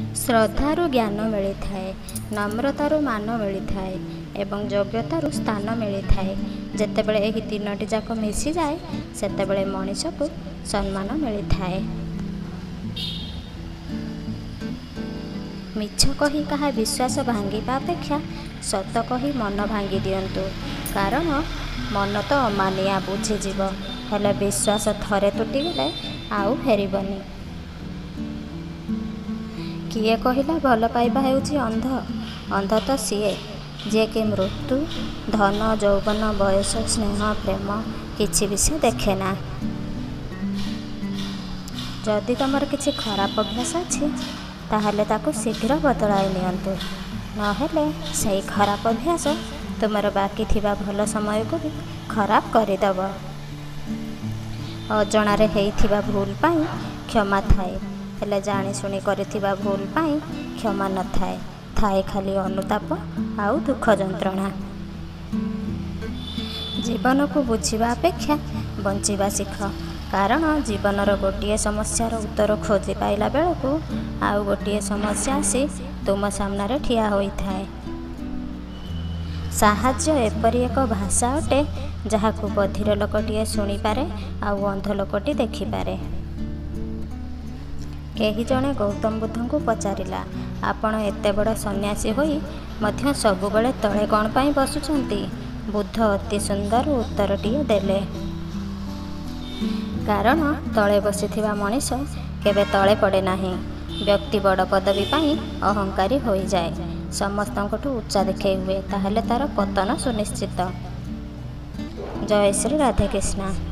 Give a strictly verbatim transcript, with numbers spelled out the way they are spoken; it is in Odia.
ଶ୍ରଦ୍ଧାରୁ ଜ୍ଞାନ ମିଳିଥାଏ, ନମ୍ରତାରୁ ମାନ ମିଳିଥାଏ ଏବଂ ଯୋଗ୍ୟତାରୁ ସ୍ଥାନ ମିଳିଥାଏ। ଯେତେବେଳେ ଏହି ତିନୋଟି ଯାକ ମିଶିଯାଏ ସେତେବେଳେ ମଣିଷକୁ ସମ୍ମାନ ମିଳିଥାଏ। ମିଛ କହି କାହା ବିଶ୍ୱାସ ଭାଙ୍ଗିବା ଅପେକ୍ଷା ସତ କହି ମନ ଭାଙ୍ଗି ଦିଅନ୍ତୁ। କାରଣ ମନ ତ ଅମାନିଆ, ବୁଝିଯିବ, ହେଲେ ବିଶ୍ୱାସ ଥରେ ତୁଟିଗଲେ ଆଉ ଫେରିବନି। କିଏ କହିଲା ଭଲ ପାଇବା ହେଉଛି ଅନ୍ଧ? ଅନ୍ଧ ତ ସିଏ ଯିଏକି ମୃତ୍ୟୁ, ଧନ, ଯୌବନ, ବୟସ, ସ୍ନେହ, ପ୍ରେମ କିଛି ବି ସେ ଦେଖେନା। ଯଦି ତୁମର କିଛି ଖରାପ ଅଭ୍ୟାସ ଅଛି ତାହେଲେ ତାକୁ ଶୀଘ୍ର ବଦଳାଇ ନିଅନ୍ତୁ, ନହେଲେ ସେହି ଖରାପ ଅଭ୍ୟାସ ତୁମର ବାକି ଥିବା ଭଲ ସମୟକୁ ବି ଖରାପ କରିଦେବ। ଅଜଣାରେ ହେଇଥିବା ଭୁଲ ପାଇଁ କ୍ଷମା ଥାଏ, ହେଲେ ଜାଣିଶୁଣି କରିଥିବା ଭୁଲ ପାଇଁ କ୍ଷମା ନଥାଏ, ଥାଏ ଖାଲି ଅନୁତାପ ଆଉ ଦୁଃଖ ଯନ୍ତ୍ରଣା। ଜୀବନକୁ ବୁଝିବା ଅପେକ୍ଷା ବଞ୍ଚିବା ଶିଖ, କାରଣ ଜୀବନର ଗୋଟିଏ ସମସ୍ୟାର ଉତ୍ତର ଖୋଜି ପାଇଲା ବେଳକୁ ଆଉ ଗୋଟିଏ ସମସ୍ୟା ଆସି ତୁମ ସାମ୍ନାରେ ଠିଆ ହୋଇଥାଏ। ସାହାଯ୍ୟ ଏପରି ଏକ ଭାଷା ଅଟେ ଯାହାକୁ ବଧିର ଲୋକଟିଏ ଶୁଣିପାରେ ଆଉ ଅନ୍ଧ ଲୋକଟି ଦେଖିପାରେ। କେହି ଜଣେ ଗୌତମ ବୁଦ୍ଧଙ୍କୁ ପଚାରିଲା, ଆପଣ ଏତେ ବଡ଼ ସନ୍ନ୍ୟାସୀ ହୋଇ ମଧ୍ୟ ସବୁବେଳେ ତଳେ କ'ଣ ପାଇଁ ବସୁଛନ୍ତି? ବୁଦ୍ଧ ଅତି ସୁନ୍ଦର ଉତ୍ତରଟିଏ ଦେଲେ, କାରଣ ତଳେ ବସିଥିବା ମଣିଷ କେବେ ତଳେ ପଡ଼େ ନାହିଁ। ବ୍ୟକ୍ତି ବଡ଼ ପଦବୀ ପାଇଁ ଅହଙ୍କାରୀ ହୋଇଯାଏ, ସମସ୍ତଙ୍କଠୁ ଉଚ୍ଚା ଦେଖାଇ ହୁଏ, ତାହେଲେ ତାର ପତନ ସୁନିଶ୍ଚିତ। ଜୟ ଶ୍ରୀ ରାଧେକୃଷ୍ଣ।